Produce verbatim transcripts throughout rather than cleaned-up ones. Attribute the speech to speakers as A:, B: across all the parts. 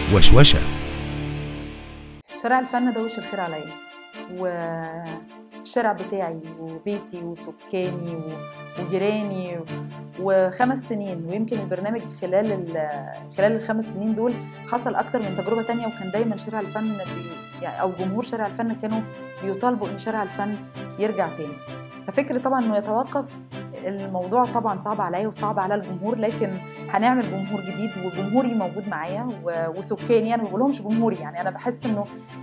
A: وشوشة.
B: شارع الفن ده وش الخير عليا، والشارع بتاعي وبيتي وسكاني وجيراني، وخمس سنين ويمكن البرنامج خلال خلال الخمس سنين دول حصل اكتر من تجربه تانية، وكان دايما شارع الفن بي يعني او جمهور شارع الفن كانوا بيطالبوا ان شارع الفن يرجع تاني. ففكر طبعا انه يتوقف الموضوع طبعا صعب عليا وصعب على الجمهور، لكن هنعمل جمهور جديد وجمهوري موجود معايا وسكاني. انا ما بقولهمش جمهوري، يعني انا بحس انه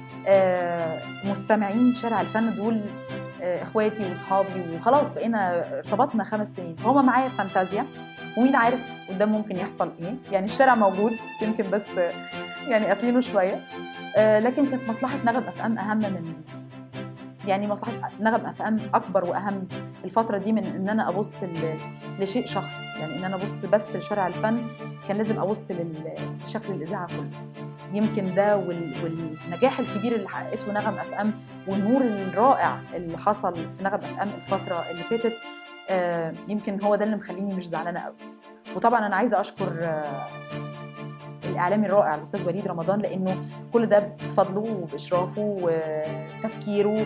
B: مستمعين شارع الفن دول اخواتي واصحابي، وخلاص بقينا ارتبطنا خمس سنين، فهم معايا في فانتازيا، ومين عارف قدام ممكن يحصل ايه. يعني الشارع موجود يمكن بس يعني قافلينه شويه، لكن كانت مصلحه نغم اف ام اهم من يعني مصلحه نغم اف ام اكبر واهم الفتره دي من ان انا ابص لشيء شخصي. يعني ان انا ابص بس لشارع الفن، كان لازم ابص لشكل الاذاعه كله. يمكن ده والنجاح الكبير اللي حققته نغم اف ام والنور الرائع اللي حصل في نغم اف ام الفتره اللي فاتت، يمكن هو ده اللي مخليني مش زعلانه قوي. وطبعا انا عايزه اشكر الاعلامي الرائع الاستاذ وليد رمضان، لانه كل ده بفضله وباشرافه وتفكيره،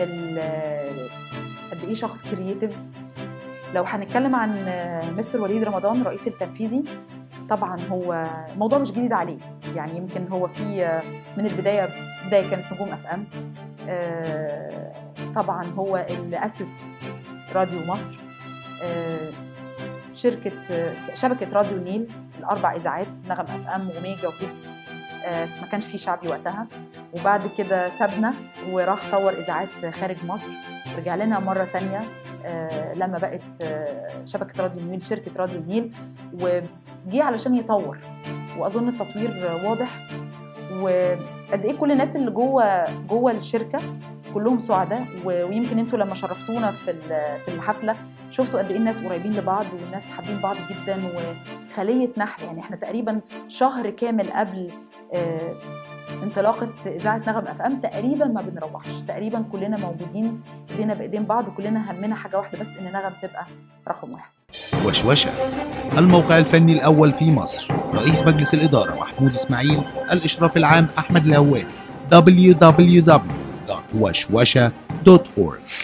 B: قد ايه شخص كرييتيف. لو هنتكلم عن مستر وليد رمضان الرئيس التنفيذي، طبعا هو موضوع مش جديد عليه، يعني يمكن هو في من البدايه بدايه كانت نجوم اف ام. طبعا هو اللي اسس راديو مصر، شركه شبكه راديو النيل، الاربع اذاعات نغم اف ام وميجا وهيتس. ما كانش في شعبي وقتها، وبعد كده سابنا وراح طور اذاعات خارج مصر، رجع لنا مره ثانيه لما بقت شبكه راديو النيل شركه راديو النيل، وجي علشان يطور. واظن التطوير واضح، وقد ايه كل الناس اللي جوه جوه الشركه كلهم سعداء. ويمكن انتوا لما شرفتونا في في الحفله شفتوا قد ايه الناس قريبين لبعض، والناس حابين بعض جدا، وخليه نحل. يعني احنا تقريبا شهر كامل قبل اه انطلاقه اذاعه نغم اف ام تقريبا ما بنروحش، تقريبا كلنا موجودين ايدينا بايدين بعض، وكلنا همنا حاجه واحده بس، ان نغم تبقى رقم واحد.
A: وشوشة، الموقع الفني الأول في مصر، رئيس مجلس الإدارة محمود إسماعيل، الإشراف العام أحمد الهوادي. دبليو دبليو دبليو دوت وشوشة دوت أورج